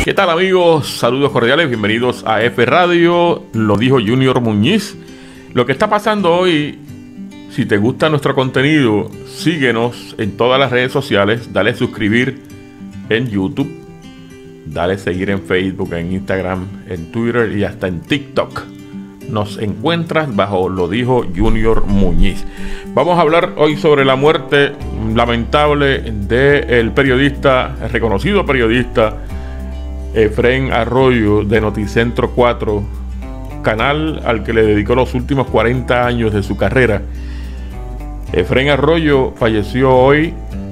¿Qué tal, amigos? Saludos cordiales, bienvenidos a F Radio, lo dijo Junior Muñiz. Lo que está pasando hoy, si te gusta nuestro contenido, síguenos en todas las redes sociales, dale suscribir en YouTube, dale seguir en Facebook, en Instagram, en Twitter y hasta en TikTok. Nos encuentras bajo lo dijo Junior Muñiz. Vamos a hablar hoy sobre la muerte lamentable del periodista, el reconocido periodista Efraín Arroyo de Noticentro 4, canal al que le dedicó los últimos 40 años de su carrera. Efraín Arroyo falleció hoy,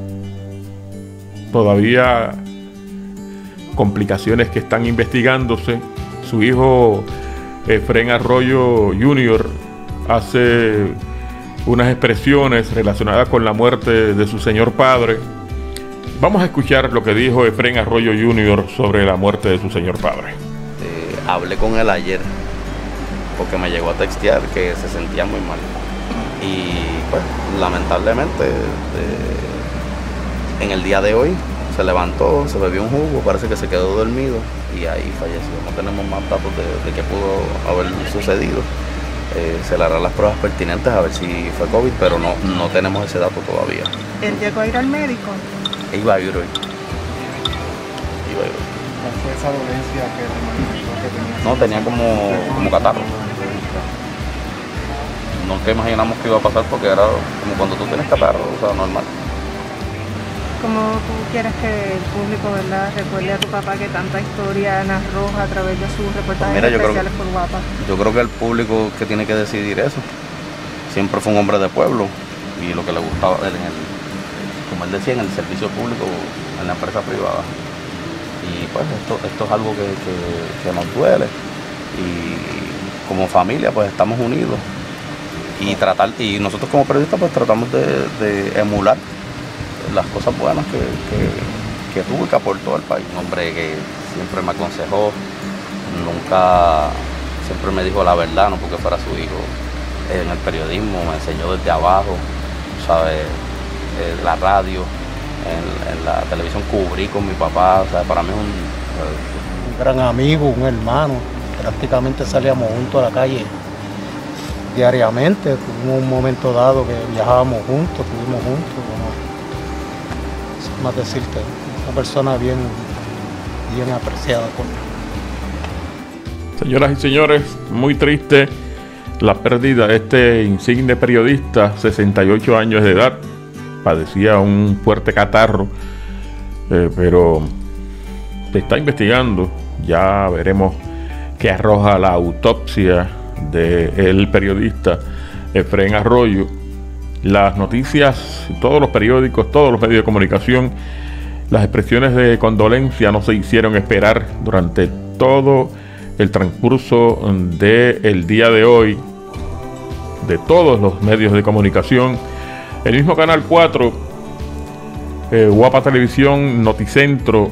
todavía complicaciones que están investigándose. Su hijo Efraín Arroyo Jr. hace unas expresiones relacionadas con la muerte de su señor padre. Vamos a escuchar lo que dijo Efraín Arroyo Jr. sobre la muerte de su señor padre. Hablé con él ayer porque me llegó a textear que se sentía muy mal. Y pues lamentablemente en el día de hoy se levantó, se bebió un jugo, parece que se quedó dormido y ahí falleció. No tenemos más datos de qué pudo haber sucedido. Se le harán las pruebas pertinentes a ver si fue COVID, pero no tenemos ese dato todavía. ¿Él llegó a ir al médico? Iba a ir hoy. ¿Cuál fue esa dolencia que le manifestó que tenía? No, tenía como catarro. Nunca imaginamos que iba a pasar porque era como cuando tú tienes catarro, o sea, normal. ¿Cómo tú quieres que el público, verdad, recuerde a tu papá que tanta historia narró a través de sus reportajes especiales por Guapa? Yo creo que el público que tiene que decidir eso. Siempre fue un hombre de pueblo y lo que le gustaba como él decía, en el servicio público, en la empresa privada. Y pues esto es algo que nos duele. Y como familia pues estamos unidos. Y nosotros como periodistas pues tratamos de emular las cosas buenas que tuvo y que aportó al país. Un hombre que siempre me aconsejó, siempre me dijo la verdad, no porque fuera su hijo. En el periodismo me enseñó desde abajo, ¿sabes? La radio, en la televisión cubrí con mi papá, o sea, para mí es un gran amigo, un hermano. Prácticamente salíamos juntos a la calle diariamente. Tuvimos un momento dado que viajábamos juntos, estuvimos juntos. Sin más decirte, una persona bien apreciada por mí. Señoras y señores, muy triste la pérdida de este insigne periodista, 68 años de edad. Padecía un fuerte catarro, pero se está investigando. Ya veremos qué arroja la autopsia del periodista Efraín Arroyo. Las noticias, todos los periódicos, todos los medios de comunicación, las expresiones de condolencia no se hicieron esperar durante todo el transcurso del día de hoy, de todos los medios de comunicación. El mismo Canal 4, Guapa Televisión, Noticentro,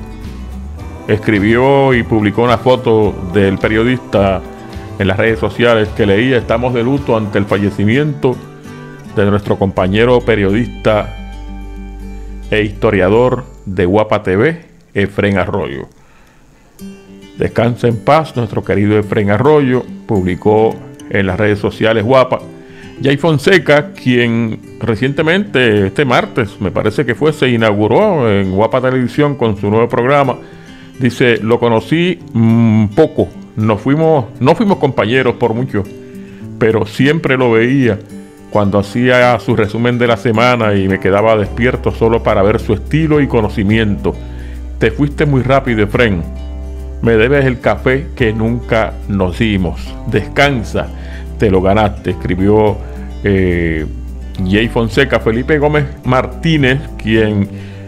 escribió y publicó una foto del periodista en las redes sociales que leía: estamos de luto ante el fallecimiento de nuestro compañero periodista e historiador de Guapa TV, Efraín Arroyo. Descansa en paz nuestro querido Efraín Arroyo, publicó en las redes sociales Guapa. Jay Fonseca, quien recientemente, este martes, me parece que se inauguró en Guapa Televisión con su nuevo programa, dice: lo conocí poco, no fuimos compañeros por mucho, pero siempre lo veía cuando hacía su resumen de la semana y me quedaba despierto solo para ver su estilo y conocimiento. Te fuiste muy rápido, Efraín. Me debes el café que nunca nos dimos. Descansa, te lo ganaste, escribió Jay Fonseca. Felipe Gómez Martínez, quien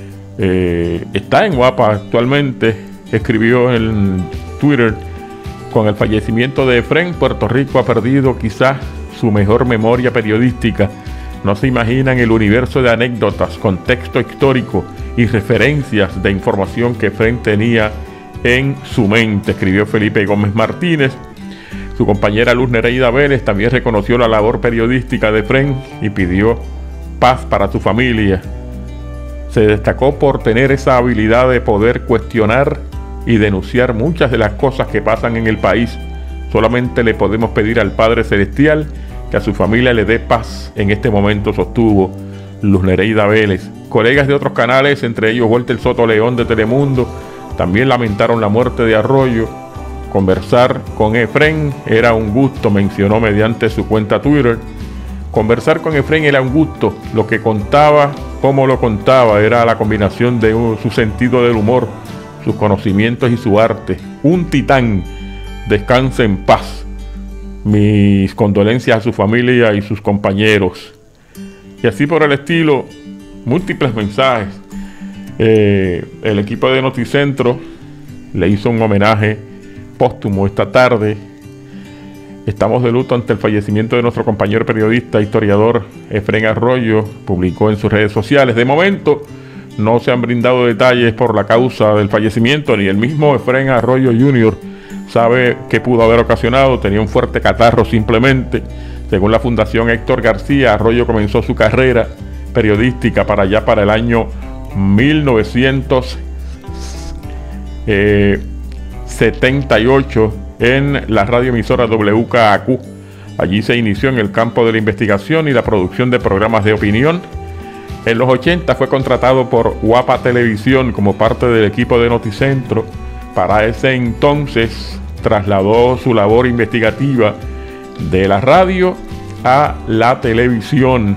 está en Guapa actualmente, escribió en Twitter: con el fallecimiento de Efraín, Puerto Rico ha perdido quizás su mejor memoria periodística. No se imaginan el universo de anécdotas, contexto histórico y referencias de información que Efraín tenía en su mente, escribió Felipe Gómez Martínez. Su compañera Luz Nereida Vélez también reconoció la labor periodística de Efraín y pidió paz para su familia. Se destacó por tener esa habilidad de poder cuestionar y denunciar muchas de las cosas que pasan en el país. Solamente le podemos pedir al Padre Celestial que a su familia le dé paz en este momento, sostuvo Luz Nereida Vélez. Colegas de otros canales, entre ellos Walter Soto León de Telemundo, también lamentaron la muerte de Arroyo. Conversar con Efrén era un gusto, mencionó mediante su cuenta Twitter. Conversar con Efrén era un gusto. Lo que contaba, cómo lo contaba, era la combinación de su sentido del humor, sus conocimientos y su arte. Un titán. Descanse en paz. Mis condolencias a su familia y sus compañeros. Y así por el estilo, múltiples mensajes. El equipo de Noticentro le hizo un homenaje póstumo esta tarde. Estamos de luto ante el fallecimiento de nuestro compañero periodista, historiador Efrén Arroyo, publicó en sus redes sociales. De momento no se han brindado detalles por la causa del fallecimiento, ni el mismo Efrén Arroyo Jr. sabe qué pudo haber ocasionado. Tenía un fuerte catarro simplemente. Según la Fundación Héctor García, Arroyo comenzó su carrera periodística para el año 1978 en la radioemisora WKAQ. Allí se inició en el campo de la investigación y la producción de programas de opinión. En los 80 fue contratado por Guapa Televisión como parte del equipo de Noticentro. Para ese entonces trasladó su labor investigativa de la radio a la televisión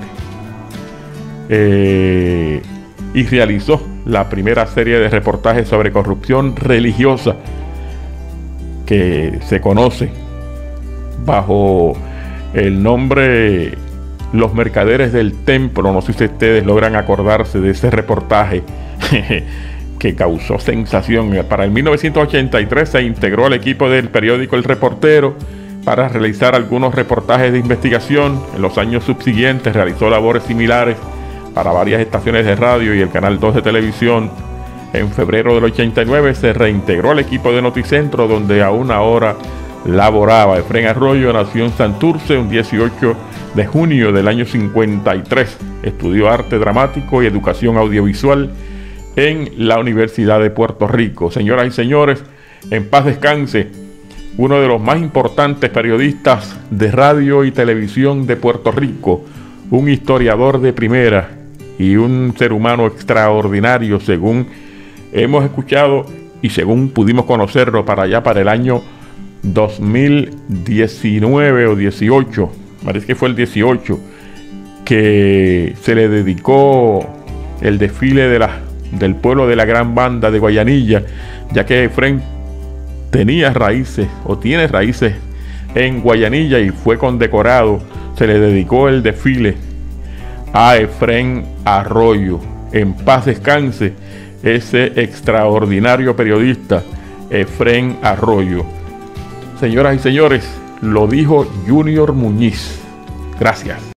y realizó la primera serie de reportajes sobre corrupción religiosa que se conoce bajo el nombre Los Mercaderes del Templo. No sé si ustedes logran acordarse de ese reportaje que causó sensación. Para el 1983 se integró al equipo del periódico El Reportero para realizar algunos reportajes de investigación. En los años subsiguientes realizó labores similares para varias estaciones de radio y el Canal 2 de televisión. En febrero del 89 se reintegró al equipo de Noticentro, donde aún ahora laboraba. Efrén Arroyo nació en Santurce un 18 de junio del año 53. Estudió arte dramático y educación audiovisual en la Universidad de Puerto Rico. Señoras y señores, en paz descanse uno de los más importantes periodistas de radio y televisión de Puerto Rico, un historiador de primera y un ser humano extraordinario, según hemos escuchado y según pudimos conocerlo para el año 2019 o 18, parece que fue el 18, que se le dedicó el desfile del pueblo de la Gran Banda de Guayanilla, ya que Efrén tenía raíces o tiene raíces en Guayanilla y fue condecorado. Se le dedicó el desfile a Efrén Arroyo. En paz descanse ese extraordinario periodista Efrén Arroyo. Señoras y señores, lo dijo Junior Muñiz. Gracias.